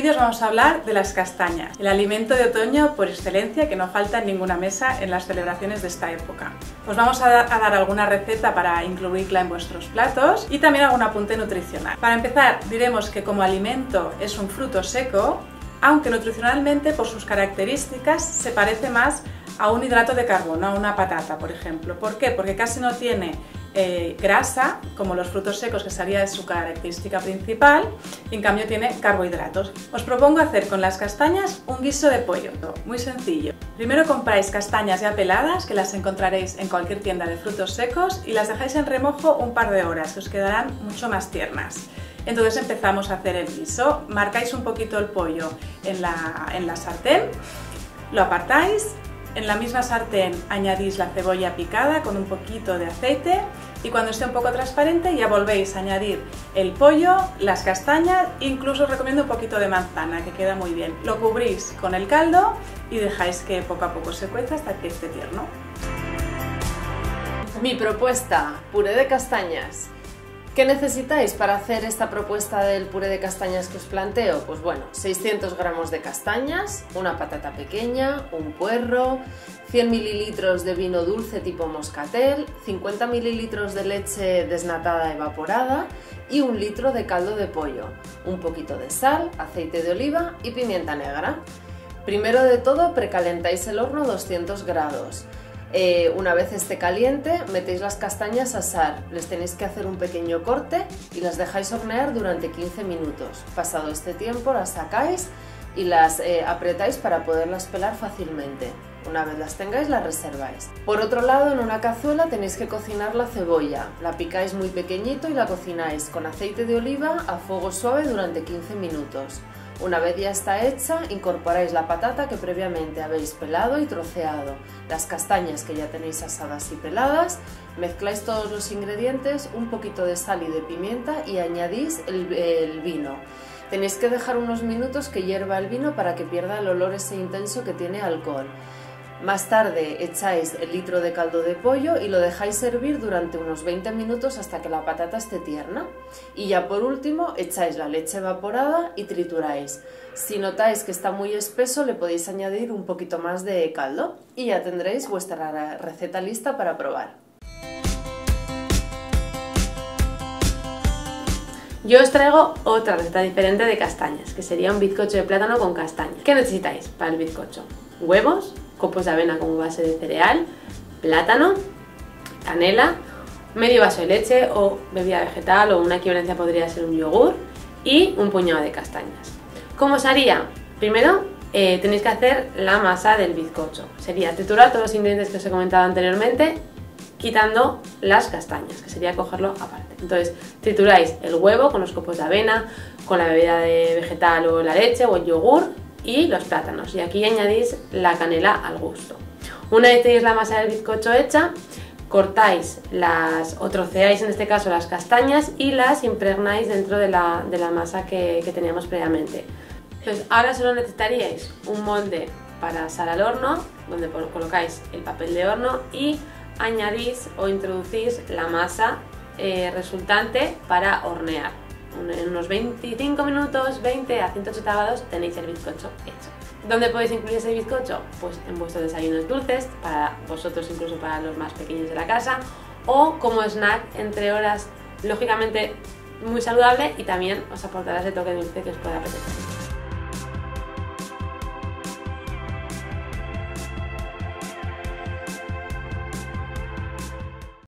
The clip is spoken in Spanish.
vídeo os vamos a hablar de las castañas, el alimento de otoño por excelencia que no falta en ninguna mesa en las celebraciones de esta época. Os vamos a dar alguna receta para incluirla en vuestros platos y también algún apunte nutricional. Para empezar, diremos que como alimento es un fruto seco, aunque nutricionalmente por sus características se parece más a un hidrato de carbono, a una patata, por ejemplo. ¿Por qué? Porque casi no tiene grasa, como los frutos secos, que sería su característica principal, y en cambio tiene carbohidratos. Os propongo hacer con las castañas un guiso de pollo, muy sencillo. Primero compráis castañas ya peladas, que las encontraréis en cualquier tienda de frutos secos, y las dejáis en remojo un par de horas, que os quedarán mucho más tiernas. Entonces empezamos a hacer el guiso. Marcáis un poquito el pollo en la sartén, lo apartáis. En la misma sartén añadís la cebolla picada con un poquito de aceite y cuando esté un poco transparente ya volvéis a añadir el pollo, las castañas, incluso os recomiendo un poquito de manzana que queda muy bien. Lo cubrís con el caldo y dejáis que poco a poco se cueza hasta que esté tierno. Mi propuesta, puré de castañas. ¿Qué necesitáis para hacer esta propuesta del puré de castañas que os planteo? Pues bueno, 600 gramos de castañas, una patata pequeña, un puerro, 100 mililitros de vino dulce tipo moscatel, 50 mililitros de leche desnatada evaporada y 1 litro de caldo de pollo, un poquito de sal, aceite de oliva y pimienta negra. Primero de todo precalentáis el horno a 200 grados. Una vez esté caliente, metéis las castañas a asar, les tenéis que hacer un pequeño corte y las dejáis hornear durante 15 minutos. Pasado este tiempo las sacáis y las apretáis para poderlas pelar fácilmente. Una vez las tengáis, las reserváis. Por otro lado, en una cazuela tenéis que cocinar la cebolla. La picáis muy pequeñito y la cocináis con aceite de oliva a fuego suave durante 15 minutos. Una vez ya está hecha, incorporáis la patata que previamente habéis pelado y troceado, las castañas que ya tenéis asadas y peladas, mezcláis todos los ingredientes, un poquito de sal y de pimienta y añadís el vino. Tenéis que dejar unos minutos que hierva el vino para que pierda el olor ese intenso que tiene alcohol. Más tarde echáis el litro de caldo de pollo y lo dejáis hervir durante unos 20 minutos hasta que la patata esté tierna. Y ya por último echáis la leche evaporada y trituráis. Si notáis que está muy espeso le podéis añadir un poquito más de caldo y ya tendréis vuestra receta lista para probar. Yo os traigo otra receta diferente de castañas, que sería un bizcocho de plátano con castañas. ¿Qué necesitáis para el bizcocho? Huevos, copos de avena como base de cereal, plátano, canela, medio vaso de leche o bebida vegetal o una equivalencia podría ser un yogur y un puñado de castañas. ¿Cómo se haría? Primero tenéis que hacer la masa del bizcocho. Sería triturar todos los ingredientes que os he comentado anteriormente, quitando las castañas, que sería cogerlo aparte. Entonces trituráis el huevo con los copos de avena, con la bebida vegetal o la leche o el yogur y los plátanos, y aquí añadís la canela al gusto. Una vez tenéis la masa del bizcocho hecha, cortáis o troceáis en este caso las castañas y las impregnáis dentro de la masa que teníamos previamente. Entonces ahora solo necesitaríais un molde para asar al horno, donde colocáis el papel de horno y añadís o introducís la masa resultante para hornear. En unos 25 minutos, 20 a 180 grados, tenéis el bizcocho hecho. ¿Dónde podéis incluir ese bizcocho? Pues en vuestros desayunos dulces, para vosotros incluso para los más pequeños de la casa, o como snack entre horas, lógicamente muy saludable y también os aportará ese toque dulce que os pueda apetecer.